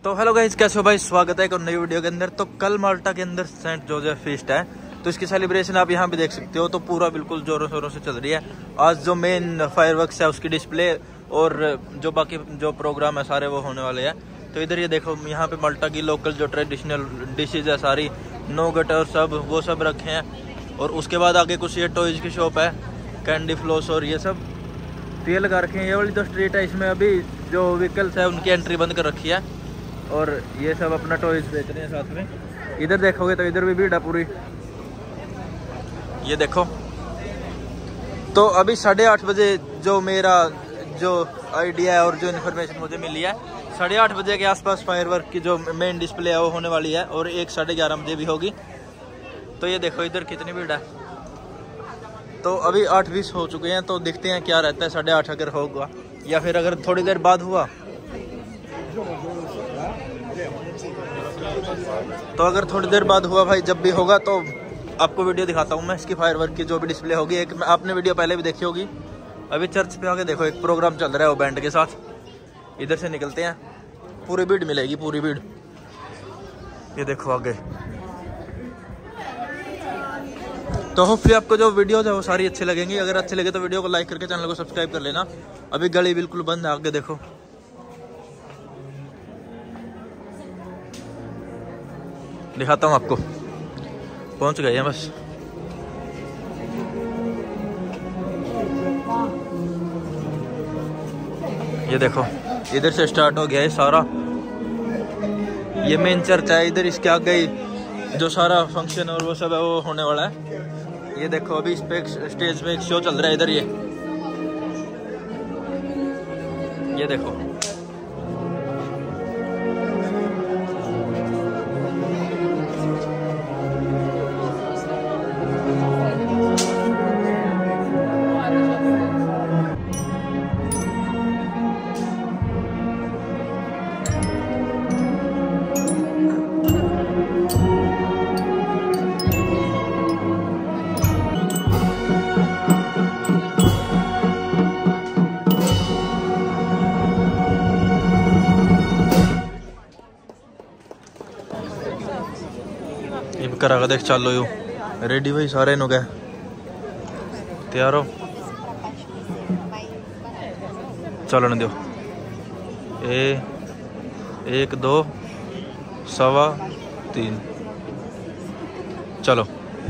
तो hello guys, कैसे हो भाई। स्वागत है एक और नई वीडियो के अंदर। तो कल माल्टा के अंदर सेंट जोसेफ फीस्ट है, तो इसकी सेलिब्रेशन आप यहाँ पे देख सकते हो। तो पूरा बिल्कुल जोरों शोरों से चल रही है। आज जो मेन फायरवर्क्स है उसकी डिस्प्ले और जो बाकी जो प्रोग्राम है सारे वो होने वाले हैं। तो इधर ये देखो, यहाँ पे माल्टा की लोकल जो ट्रेडिशनल डिशेज है सारी, नोगट और सब वो सब रखे हैं। और उसके बाद आगे कुछ ये टॉयज की शॉप है, कैंडी फ्लोस और ये सब तो ये लगा रखे हैं। ये वाली जो स्ट्रीट है इसमें अभी जो व्हीकल्स है उनकी एंट्री बंद कर रखी है और ये सब अपना टॉयज बेच रहे हैं साथ में। इधर देखोगे तो इधर भी भीड़ है पूरी, ये देखो। तो अभी 8:30 बजे जो मेरा जो आइडिया है और जो इन्फॉर्मेशन मुझे मिली है, 8:30 बजे के आसपास फायरवर्क की जो मेन डिस्प्ले है वो होने वाली है और 11:30 बजे भी होगी। तो ये देखो इधर कितनी भीड़ है। तो अभी 8:20 हो चुके हैं, तो देखते हैं क्या रहता है 8:30 अगर होगा या फिर अगर थोड़ी देर बाद हुआ। तो अगर थोड़ी देर बाद हुआ भाई, जब भी होगा तो आपको वीडियो दिखाता हूँ मैं इसकी फायरवर्क की जो भी डिस्प्ले होगी। एक आपने वीडियो पहले भी देखी होगी। अभी चर्च पे आगे देखो एक प्रोग्राम चल रहा है वो बैंड के साथ। इधर से निकलते हैं, पूरी भीड़ मिलेगी, पूरी भीड़। ये देखो आगे। तो होपफुली आपको जो वीडियोज है वो सारी अच्छी लगेंगी। अगर अच्छे लगे तो वीडियो को लाइक करके चैनल को सब्सक्राइब कर लेना। अभी गली बिल्कुल बंद है, आगे देखो। दिखाता हूँ आपको, पहुंच गए हैं बस। ये देखो इधर से स्टार्ट हो गया है सारा। ये मेन चर्च है, इधर इसके आगे जो सारा फंक्शन और वो सब है वो होने वाला है। ये देखो अभी इस पे स्टेज पे एक शो चल रहा है इधर। ये देखो करा देख, चालो यू रेडी भाई सारे नु गए, तैयार हो। चलो न दो 1 2 सवा 3 चलो।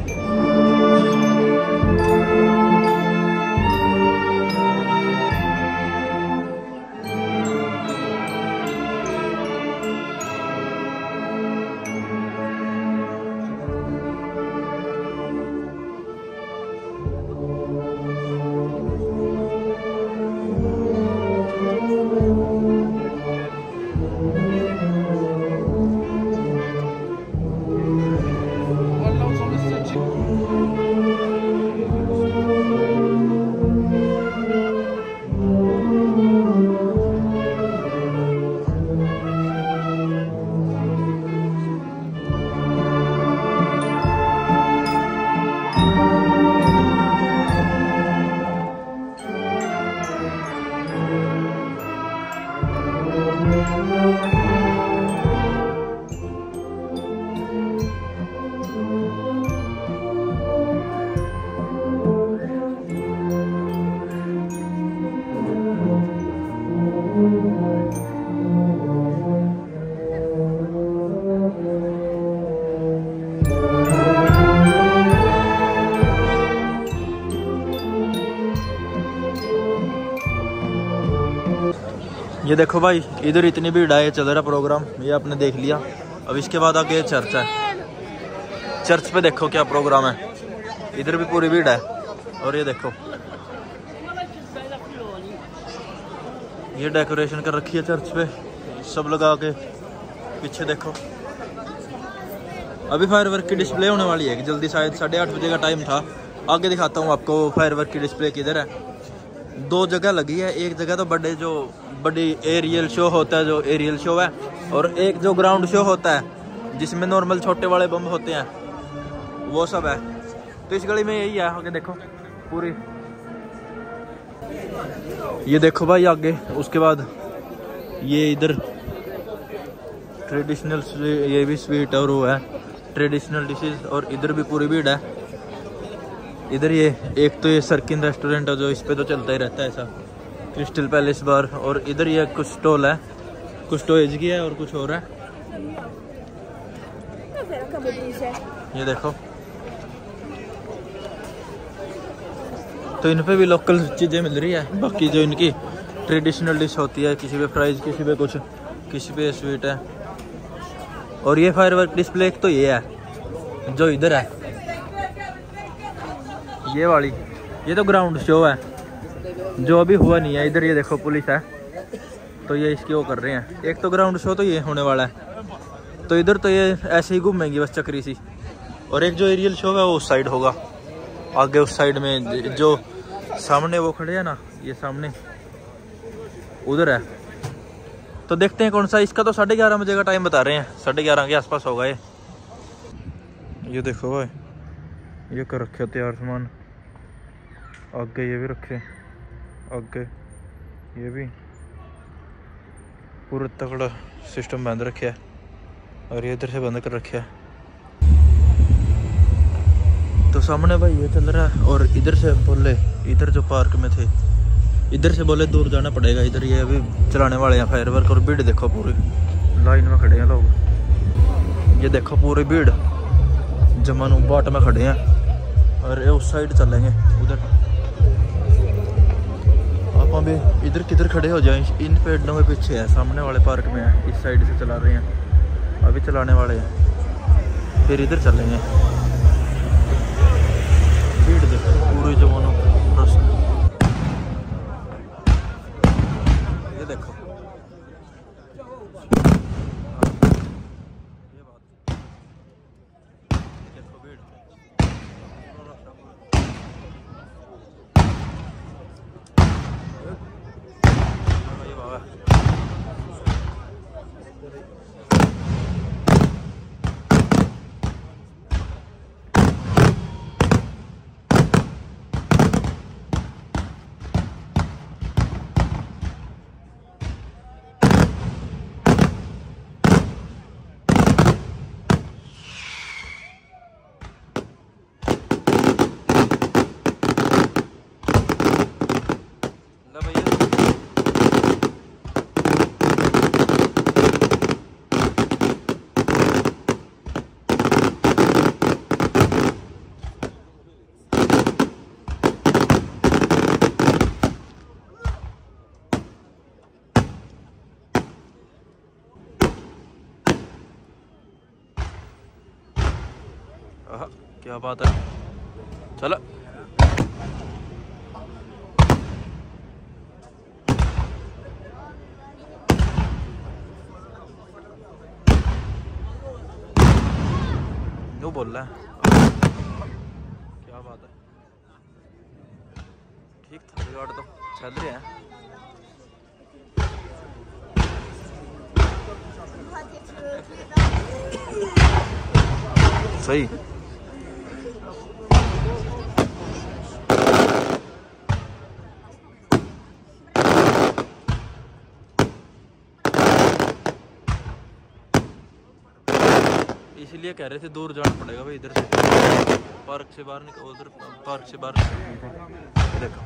ये देखो भाई इधर इतनी भीड़ है, चल रहा प्रोग्राम, ये आपने देख लिया। अब इसके बाद आगे चर्च है। चर्च पे देखो क्या प्रोग्राम है, इधर भी पूरी भीड़ है। और ये देखो ये डेकोरेशन कर रखी है चर्च पे सब लगा के। पीछे देखो अभी फायरवर्क की डिस्प्ले होने वाली है जल्दी, शायद 8:30 बजे का टाइम था। आगे दिखाता हूँ आपको फायरवर्क की डिस्प्ले किधर है। 2 जगह लगी है, एक जगह तो बड़ी एरियल शो होता है जो एरियल शो है, और एक जो ग्राउंड शो होता है जिसमें नॉर्मल छोटे वाले बम होते हैं वो सब है। तो इस गली में यही है। आगे देखो पूरी, ये देखो भाई आगे। उसके बाद ये इधर ट्रेडिशनल, ये भी स्वीट और वो है ट्रेडिशनल डिशेज। और इधर भी पूरी भीड़ है। इधर ये एक तो ये सर्किन रेस्टोरेंट है जो इस पे तो चलता ही रहता है ऐसा, क्रिस्टल पैलेस बार। और इधर ये कुछ स्टॉल है, कुछ तो एज की है और कुछ और है। ये देखो, तो इन पे भी लोकल चीज़ें मिल रही है। बाकी जो इनकी ट्रेडिशनल डिश होती है, किसी पे फ्राइज, किसी पे कुछ, किसी पे स्वीट है। और ये फायरवर्क डिस्प्ले एक तो ये है जो इधर है, ये वाली, ये तो ग्राउंड शो है जो अभी हुआ नहीं है। इधर ये देखो पुलिस है, तो ये इसकी वो कर रहे हैं। एक तो ग्राउंड शो तो ये होने वाला है, तो इधर तो ये ऐसे ही घूमेंगी बस चक्री सी। और एक जो एरियल शो है वो उस साइड होगा, आगे उस साइड में जो सामने वो खड़े हैं ना, ये सामने उधर है। तो देखते हैं कौन सा। इसका तो 11:30 बजे का टाइम बता रहे हैं, 11:30 के आसपास होगा ये। ये देखो भाई, ये कर रखे तैयार सामान, आगे ये भी रखे, आगे ये भी पूरा तगड़ा सिस्टम बंद रखे है। और ये इधर से बंद कर रखे है। तो सामने भाई ये चल रहा है। और इधर से बोले, इधर जो पार्क में थे, इधर से बोले दूर जाना पड़ेगा। इधर ये अभी चलाने वाले हैं फायरवर्क। और भीड़ देखो, पूरी लाइन में खड़े हैं लोग। ये देखो पूरी भीड़ जमानू बाट में खड़े हैं। और ये उस साइड चलेंगे उधर। आप भी इधर किधर खड़े हो जाए, इन पेड़ों के पीछे है, सामने वाले पार्क में है। इस साइड से चला रहे हैं, अभी चलाने वाले हैं, फिर इधर चलेंगे। भीड़ देखो पूरे जमानों रस। ये देखो, ये बात देखो, भीड़ क्या बात है। चलो यूँ बोल रहा है, क्या बात है। ठीक था, रिगार्ड तो चल रहे हैं। सही। इसलिए कह रहे थे दूर जाना पड़ेगा भाई, इधर से पार्क से बाहर निकल, उधर पार्क से बाहर देखो।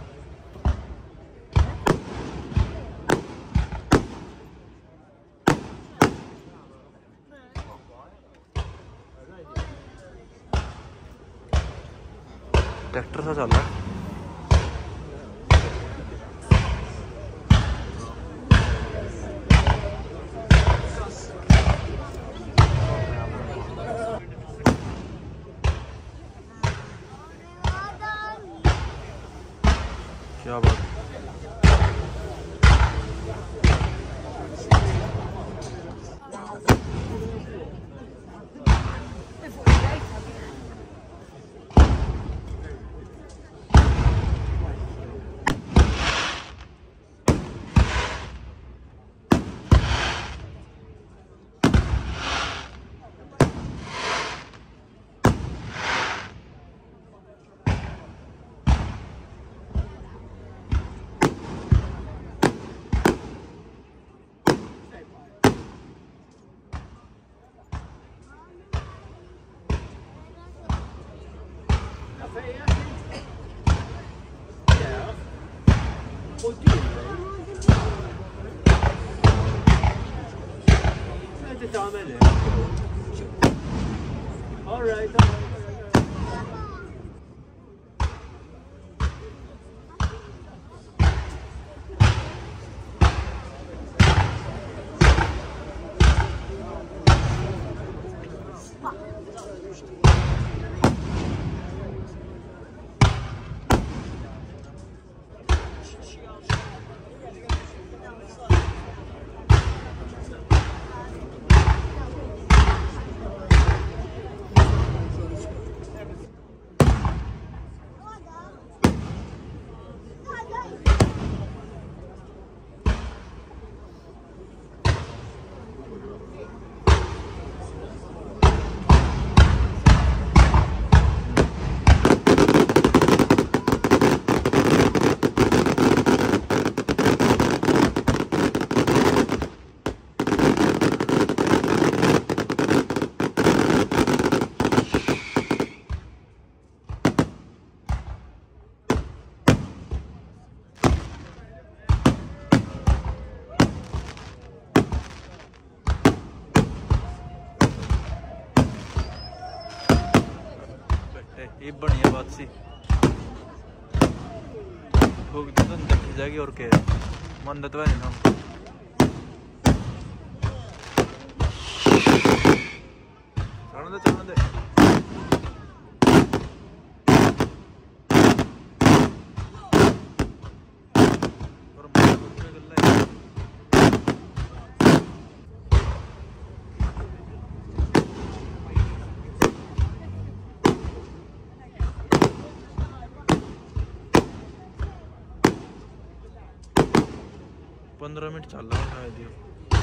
ट्रैक्टर सा चल रहा है। क्या बात है। ये बढ़िया बात सी भूख तो अंदर जाएगी और क्या मन तो है ना चलने दे पंद्रह मिनट चल रहा है शायद ये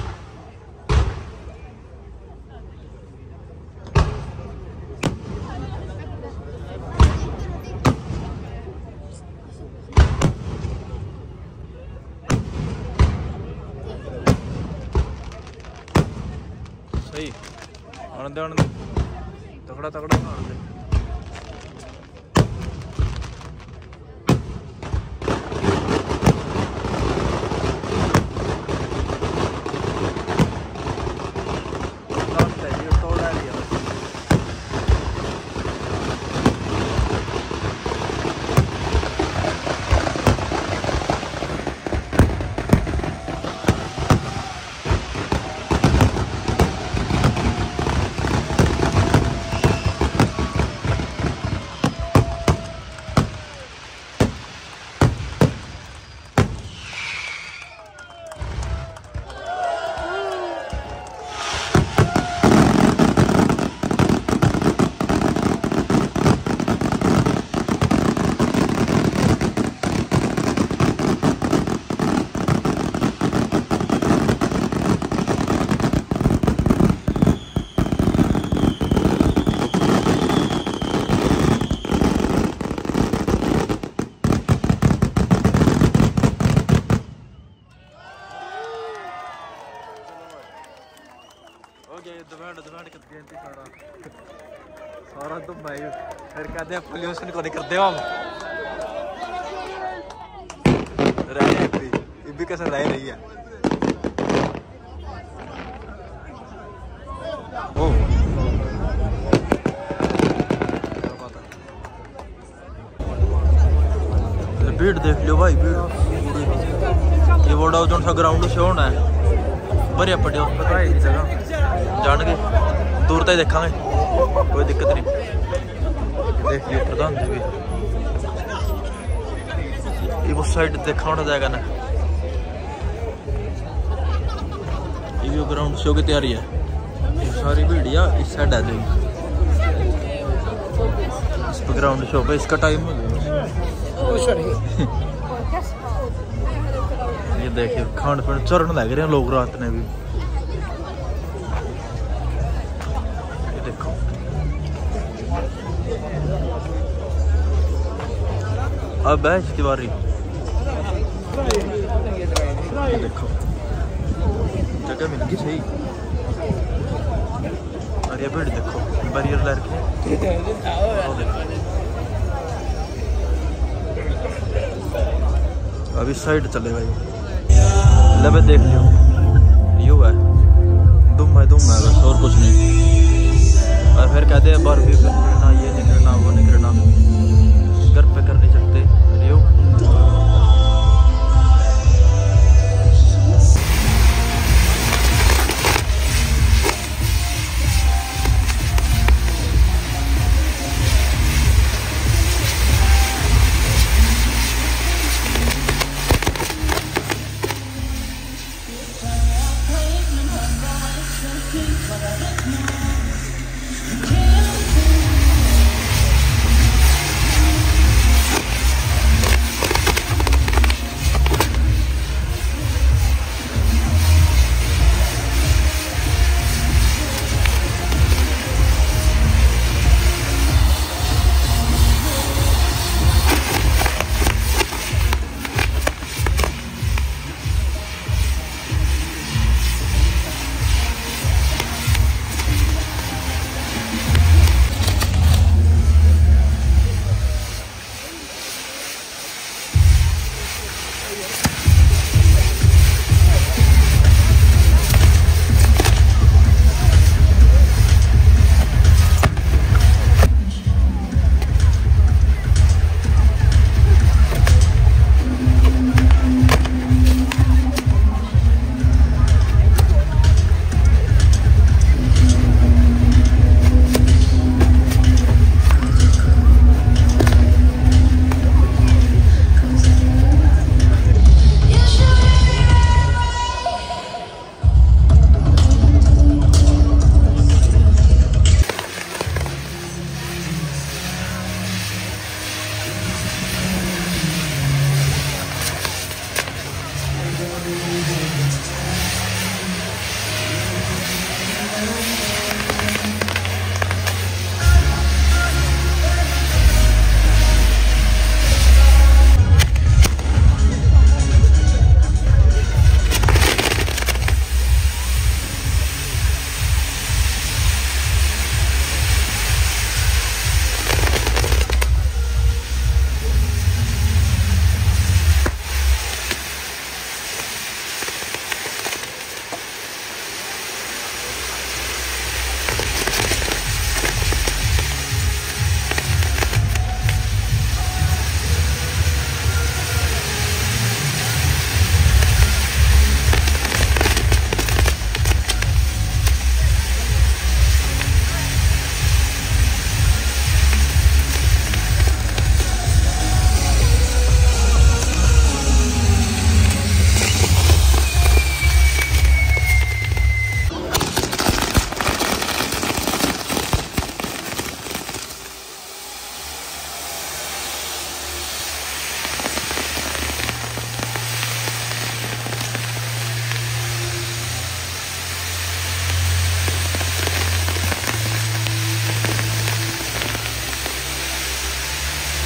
सही आनंद तगड़ा तगड़ा आनंद सारा तो भाई फिर कहते हैं पोल्यूशन को नहीं करते हम रहे भी कैसे रह रही है भीड़ देख लो भाई भीड़ ये बड़ा जो सा ग्राउंड से होना है बढ़िया पड़े पता है नहीं जगह जान के दूर तक देखा कोई दिक्कत नहीं देख लियो प्रधान जी भी ये उस साइड देखा होना जाएगा ना ये ग्राउंड शो की तैयारी है ये सारी भीड़िया इस साइड आ जाएगी इस ग्राउंड शो पे इसका टाइम हो गया ये देखिए खान पीन चरण लग रहे हैं लोग रात ने भी ये देखो अब है इसकी बारी ये देखो जगह मिल गई सही और ये भीड़ देखो बैरियर लग रही है अब इस साइड चलेगा ये। लबे देख लियो, यू है दुम है बस, और कुछ नहीं। और फिर कहते हैं बारबी